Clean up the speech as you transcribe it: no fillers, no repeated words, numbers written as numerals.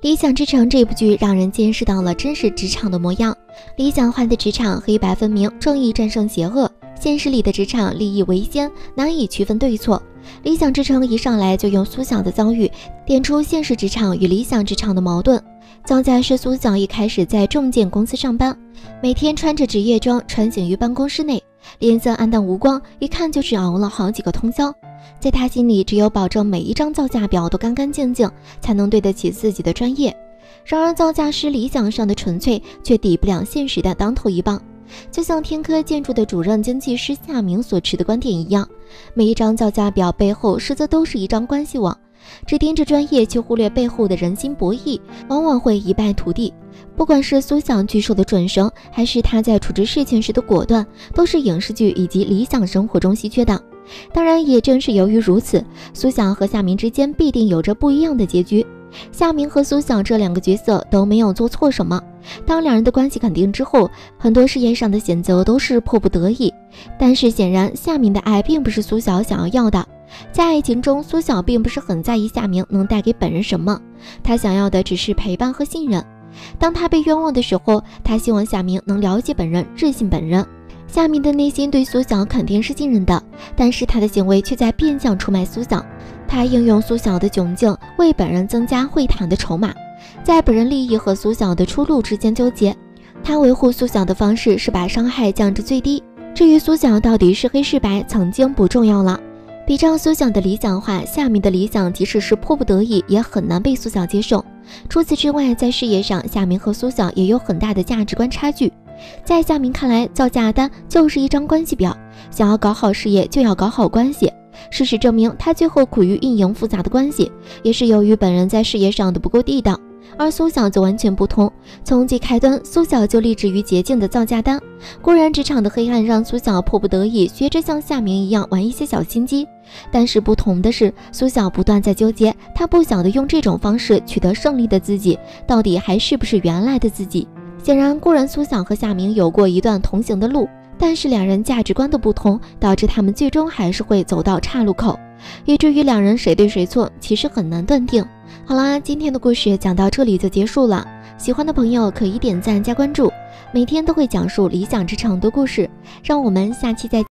理想之城》这部剧让人见识到了真实职场的模样。理想化的职场黑白分明，正义战胜邪恶；现实里的职场利益为先，难以区分对错。理想之城一上来就用苏小的遭遇点出现实职场与理想职场的矛盾。造假师苏小一开始在证件公司上班，每天穿着职业装穿行于办公室内，脸色黯淡无光，一看就是熬了好几个通宵。在他心里，只有保证每一张造价表都干干净净，才能对得起自己的专业。然而造价师理想上的纯粹却抵不了现实的当头一棒。就像天科建筑的主任经济师夏明所持的观点一样，每一张造价表背后实则都是一张关系网，只盯着专业却忽略背后的人心博弈，往往会一败涂地。不管是苏想举手的准绳，还是他在处置事情时的果断，都是影视剧以及理想生活中稀缺的。当然，也正是由于如此，苏想和夏明之间必定有着不一样的结局。夏明和苏想这两个角色都没有做错什么，当两人的关系肯定之后，很多事业上的选择都是迫不得已。但是显然，夏明的爱并不是苏小想要的。在爱情中，苏小并不是很在意夏明能带给本人什么，他想要的只是陪伴和信任。当他被冤枉的时候，他希望夏明能了解本人，置信本人。夏明的内心对苏小肯定是信任的，但是他的行为却在变相出卖苏小。他应用苏小的窘境为本人增加会谈的筹码，在本人利益和苏小的出路之间纠结。他维护苏小的方式是把伤害降至最低，至于苏小到底是黑是白，曾经不重要了。比照苏小的理想化，夏明的理想即使是迫不得已也很难被苏小接受。除此之外，在事业上，夏明和苏小也有很大的价值观差距。在夏明看来，造价单就是一张关系表，想要搞好事业就要搞好关系。事实证明，他最后苦于运营复杂的关系，也是由于本人在事业上的不够地道。而苏小则完全不同，从即开端，苏小就立志于捷径的造价单。固然职场的黑暗让苏小迫不得已学着像夏明一样玩一些小心机，但是不同的是，苏小不断在纠结，他不晓得用这种方式取得胜利的自己，到底还是不是原来的自己。显然，固然苏小和夏明有过一段同行的路，但是两人价值观的不同，导致他们最终还是会走到岔路口，以至于两人谁对谁错，其实很难断定。好啦，今天的故事讲到这里就结束了，喜欢的朋友可以点赞加关注，每天都会讲述理想之城的故事，让我们下期再见。